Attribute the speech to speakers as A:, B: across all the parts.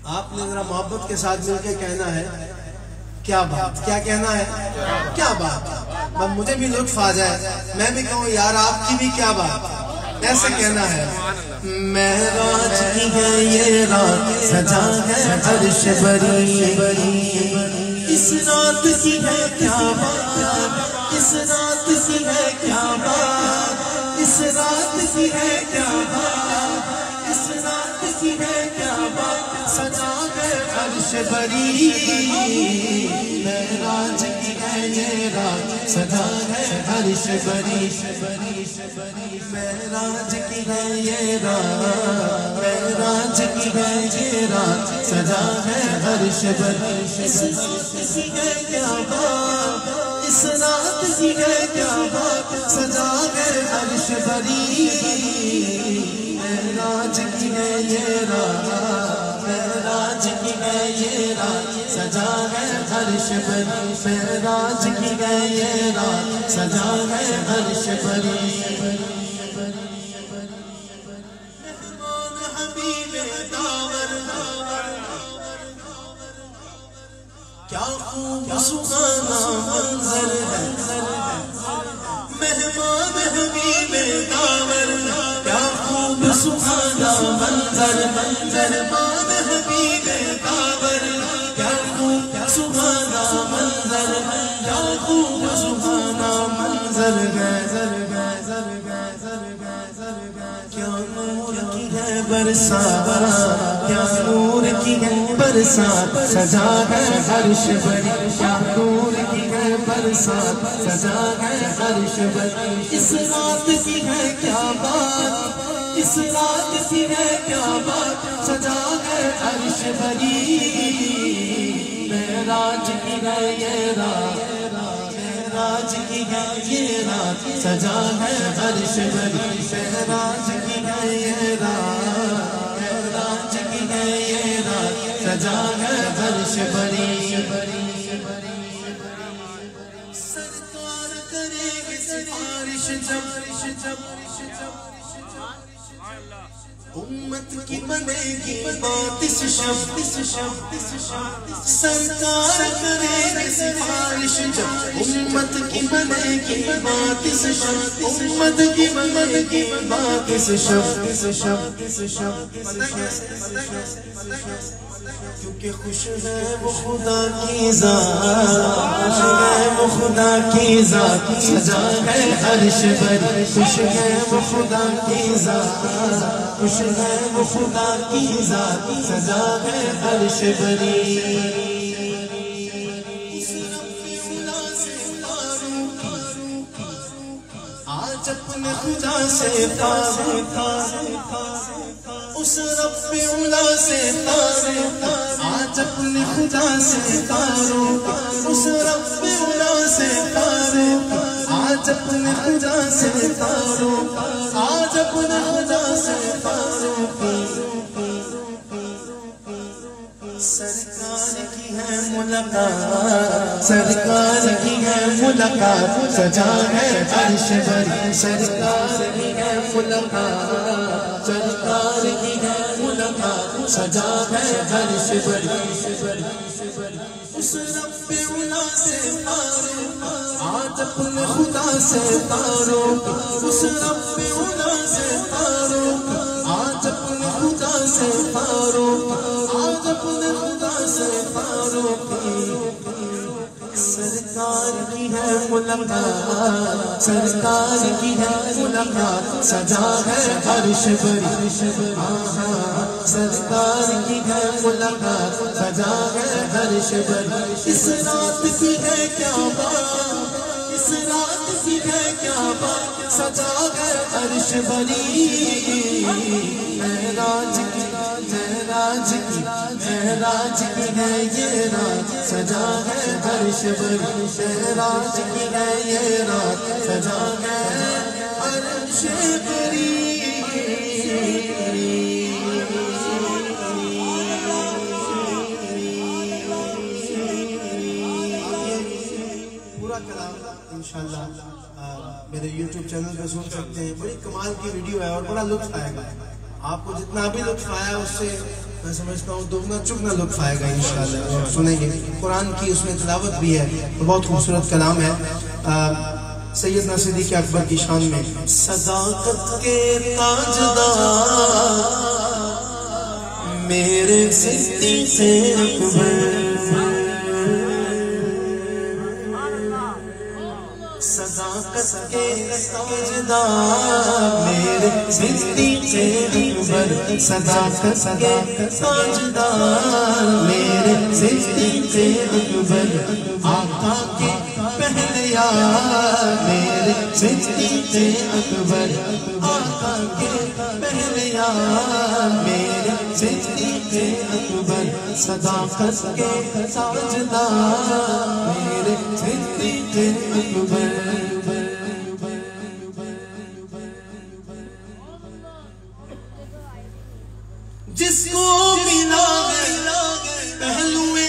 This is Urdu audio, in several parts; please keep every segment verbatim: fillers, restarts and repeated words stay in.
A: آپ نے ذرا محبت کے ساتھ مل کے کہنا ہے کیا بات، کیا کہنا ہے کیا بات، بس مجھے بھی لطف آ جائے، میں بھی کہوں یار آپ کی بھی کیا بات، ایسے کہنا ہے۔ معراج کی ہے یہ رات سجا ہے عرش بری، اس رات کی ہے کیا بات، اس رات کی ہے کیا بات، اس رات کی ہے کیا بات، اس رات کی ہے کیا بات، سجا ہے عرش بری۔ معراج کی ہے یہ رات سجا ہے عرش بری، معراج کی ہے یہ رات، معراج کی ہے یہ رات سجا ہے عرش بری۔ اس رات کی ہے کیا بات، اس رات کی ہے کیا بات، سجا ہے عرش بری۔ معراج کی ہے یہ رات، معراج کی ہے یہ رات سجا ہے عرش بری، معراج کی ہے یہ رات سجا ہے عرش بری۔ مہمان حبیب داور کیا خوب سہانا منظر ہے، مہمان حبیب داور کیا خوب سہانا منظر، مہمان حبیب داور کیا خوب سہانا منظر، کیا خوب سہانا منظر ہے، کیا نور کی ہے برسات، کیا نور کی ہے برسات سجا ہے عرش بری، کیا نور کی ہے برسات سجا ہے عرش بری۔ اس رات کی ہے کیا بات، اس رات کی ہے کیا بات، سجا ہے عرش بری۔ معراج کی ہے یہ رات، معراج کی ہے یہ رات سجا ہے عرش بری، معراج کی ہے یہ رات، معراج کی ہے یہ رات سجا ہے عرش بری۔ سرکار کرے گی سفارش جب امت کی بنے گی بات اس شب، سرکار کرے گی سفارش جب امت کی بنے گی بات اس شب، امت کی بنے گی بات اس شب، کیونکہ خوش ہے وہ خدا کی ذات، خوش ہے وہ خدا کی ذات سجا ہے عرش بری، خوش ہے وہ خدا کی ذات، خوش ہے وہ خدا کی ذات سجا ہے عرش بری۔ آج اپنے خدا سے فارغ، اس رب اولا سے فارغ، آج اپنے خدا سے فارغ، اس رب اولا سے فارغ، آج اپنے خدا سے فارغ، آج اپنے خدا سے فارغ۔ سرکار کی ہے ملاقات، سرکار کی ہے ملاقات سجا ہے عرش بری، سرکار کی ہے ملاقات، سرکار کی ہے ملاقات سجا ہے عرش بری۔ اس رب اولا سے فارغ، آج اپنے خدا سے فارغ، اس رب اولا سے فارغ، آج اپنے خدا سے فارغ، آج اپنے خدا سے فارغ۔ سرکار کی ہے ملاقات، سرکار کی ہے ملاقات سجا ہے عرش بری، سرکار کی ہے ملاقات سجا ہے عرش بری۔ اس رات کی ہے کیا بات، اس رات کی ہے کیا بات، سجا ہے عرش بری۔ معراج کی معراج کی معراج کی ہے یہ رات سجا ہے عرش بری، معراج کی ہے یہ رات سجا ہے عرش بری۔ پورا کلام انشاءاللہ میرے یوٹیوب چینل پہ سن سکتے ہیں، بڑی کمال کی ویڈیو ہے اور بڑا لطف آئے گا آپ کو، جتنا بھی لطف آیا اس سے میں سمجھتا ہوں دگنا چگنا لطف آئے گا انشاءاللہ. آپ سنیں گے قرآن کی اس میں تلاوت بھی ہے تو بہت خوبصورت کلام ہے. سیدنا صدیق اکبر کی شان میں صداقت کے تاجدار میرے صدیق اکبر صداقت کے تاجدار میرے صدیق اکبر صداقت کے تاجدار میرے صدیق اکبر آقا کے پہلے یار میرے صدیق اکبر آقا کے پہلے یار میرے صدیق اکبر صداقت کے تاجدار میرے صدیق اکبر. جس کو ملا پہلوے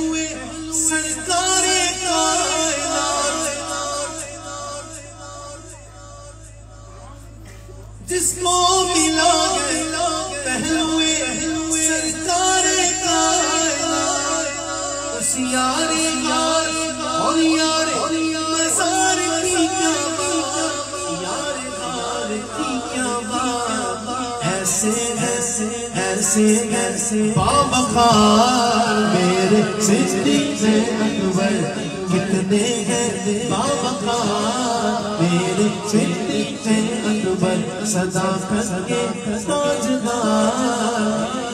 A: سرکار کائنات جس کو ملا پہلوے سرکار کائنات اس یار یار اور یار مزار کی کیا بات یار غار کی کیا بات ایسے ایسے ایسے ایسے باوقار میرے صدیق اکبر کتنے ہیں باوقار میرے صدیق اکبر صداقت کے تاجدار